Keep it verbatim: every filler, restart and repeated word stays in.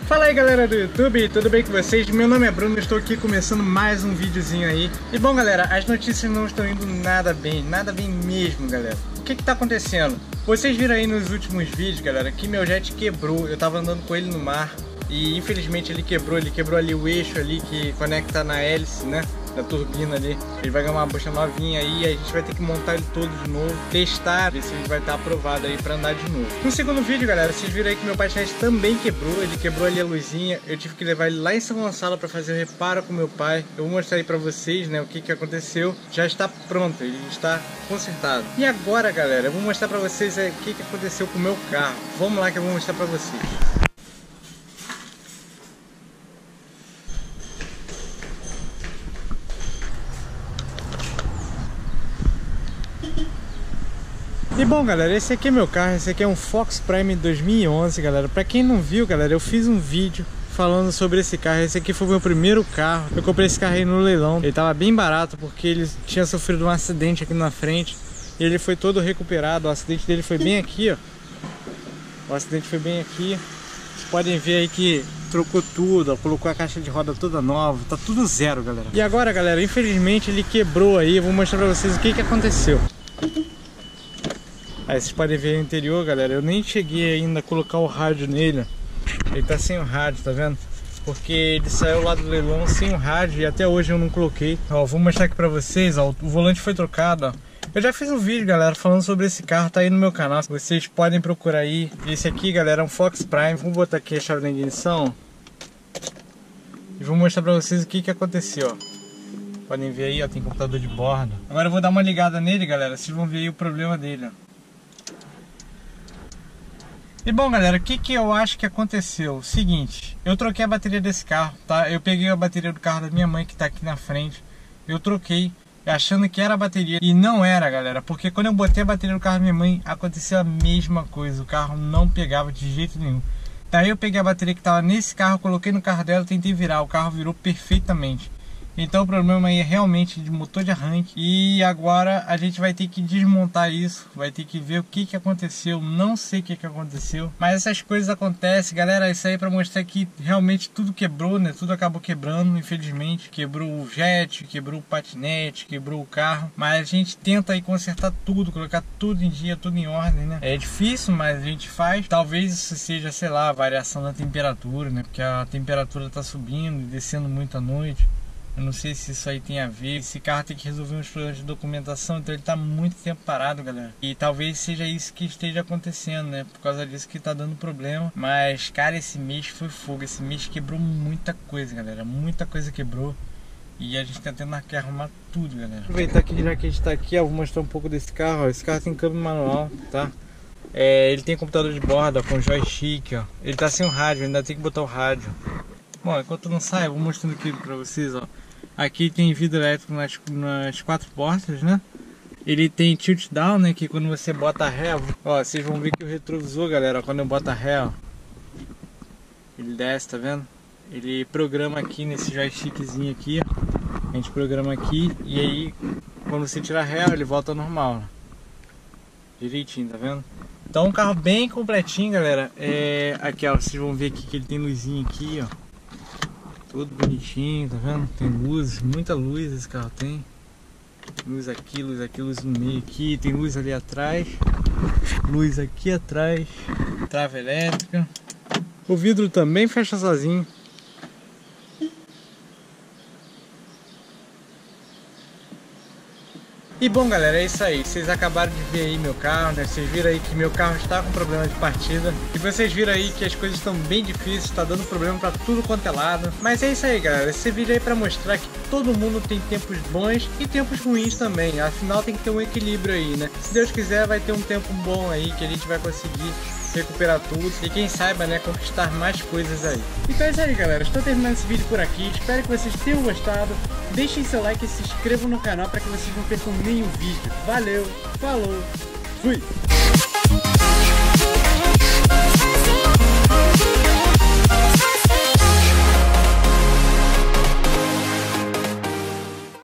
Fala aí galera do YouTube, tudo bem com vocês? Meu nome é Bruno, estou aqui começando mais um videozinho aí. E bom galera, as notícias não estão indo nada bem, nada bem mesmo galera. O que que tá acontecendo? Vocês viram aí nos últimos vídeos galera, que meu jet quebrou, eu tava andando com ele no mar. E infelizmente ele quebrou, ele quebrou ali o eixo ali que conecta na hélice, né? Da turbina ali. Ele vai ganhar uma bucha novinha aí, a gente vai ter que montar ele todo de novo, testar, ver se ele vai estar aprovado aí pra andar de novo. No segundo vídeo, galera, vocês viram aí que meu patinete também quebrou, ele quebrou ali a luzinha, eu tive que levar ele lá em São Gonçalo pra fazer o reparo com meu pai. Eu vou mostrar aí pra vocês, né, o que que aconteceu. Já está pronto, ele está consertado. E agora, galera, eu vou mostrar pra vocês é, o que que aconteceu com o meu carro. Vamos lá que eu vou mostrar pra vocês. E bom galera, esse aqui é meu carro, esse aqui é um Fox Prime dois mil e onze galera. Pra quem não viu galera, eu fiz um vídeo falando sobre esse carro. Esse aqui foi o meu primeiro carro. Eu comprei esse carro aí no leilão. Ele tava bem barato porque ele tinha sofrido um acidente aqui na frente. E ele foi todo recuperado, o acidente dele foi bem aqui, ó. O acidente foi bem aqui. Vocês podem ver aí que trocou tudo, ó, colocou a caixa de roda toda nova. Tá tudo zero galera. E agora galera, infelizmente ele quebrou aí. Eu vou mostrar pra vocês o que que aconteceu. Aí vocês podem ver o interior galera, eu nem cheguei ainda a colocar o rádio nele. Ele tá sem o rádio, tá vendo? Porque ele saiu lá do leilão sem o rádio e até hoje eu não coloquei. Ó, vou mostrar aqui pra vocês, ó, o volante foi trocado, ó. Eu já fiz um vídeo galera falando sobre esse carro, tá aí no meu canal. Vocês podem procurar aí. Esse aqui galera é um Fox Prime. Vou botar aqui a chave da ignição e vou mostrar pra vocês o que que aconteceu, ó. Podem ver aí, ó, tem computador de bordo. Agora eu vou dar uma ligada nele galera, vocês vão ver aí o problema dele, ó. E bom galera, o que que eu acho que aconteceu? Seguinte, eu troquei a bateria desse carro, tá? Eu peguei a bateria do carro da minha mãe que tá aqui na frente. Eu troquei, achando que era a bateria e não era galera. Porque quando eu botei a bateria do carro da minha mãe, aconteceu a mesma coisa. O carro não pegava de jeito nenhum. Daí eu peguei a bateria que tava nesse carro, coloquei no carro dela, tentei virar. O carro virou perfeitamente. Então o problema aí é realmente de motor de arranque. E agora a gente vai ter que desmontar isso. Vai ter que ver o que que aconteceu. Não sei o que que aconteceu, mas essas coisas acontecem galera. Isso aí é pra mostrar que realmente tudo quebrou, né? Tudo acabou quebrando, infelizmente. Quebrou o jet, quebrou o patinete, quebrou o carro. Mas a gente tenta aí consertar tudo, colocar tudo em dia, tudo em ordem, né? É difícil, mas a gente faz. Talvez isso seja, sei lá, a variação da temperatura, né? Porque a temperatura tá subindo e descendo muito à noite. Eu não sei se isso aí tem a ver. Esse carro tem que resolver uns problemas de documentação, então ele tá muito tempo parado, galera. E talvez seja isso que esteja acontecendo, né? Por causa disso que tá dando problema. Mas, cara, esse mês foi fogo. Esse mês quebrou muita coisa, galera. Muita coisa quebrou. E a gente tá tendo que arrumar tudo, galera. Aproveitar aqui, já que a gente tá aqui, ó, vou mostrar um pouco desse carro, ó. Esse carro tem câmbio manual, tá? É, ele tem computador de bordo, ó, com joystick, ó. Ele tá sem o rádio, ainda tem que botar o rádio. Bom, enquanto não sai, eu vou mostrando aqui pra vocês, ó. Aqui tem vidro elétrico nas, nas quatro portas, né? Ele tem tilt down, né? Que quando você bota ré, ó, vocês vão ver que o retrovisor, galera, ó, quando eu boto ré, ó, ele desce, tá vendo? Ele programa aqui nesse joystickzinho aqui, ó. A gente programa aqui e aí quando você tira ré, ó, ele volta ao normal, ó. Direitinho, tá vendo? Então um carro bem completinho, galera. É, aqui, ó, vocês vão ver aqui que ele tem luzinha aqui, ó. Tudo bonitinho, tá vendo? Tem luz, muita luz esse carro tem. Luz aqui, luz aqui, luz no meio aqui. Tem luz ali atrás. Luz aqui atrás. Trava elétrica. O vidro também fecha sozinho. E bom galera, é isso aí, vocês acabaram de ver aí meu carro, né? Vocês viram aí que meu carro está com problema de partida. E vocês viram aí que as coisas estão bem difíceis, está dando problema para tudo quanto é lado. Mas é isso aí galera, esse vídeo aí para mostrar que todo mundo tem tempos bons e tempos ruins também. Afinal tem que ter um equilíbrio aí, né? Se Deus quiser vai ter um tempo bom aí que a gente vai conseguir recuperar tudo e quem saiba, né, conquistar mais coisas aí. Então é isso aí galera, estou terminando esse vídeo por aqui, espero que vocês tenham gostado. Deixem seu like e se inscrevam no canal para que vocês não percam nenhum vídeo. Valeu, falou, fui!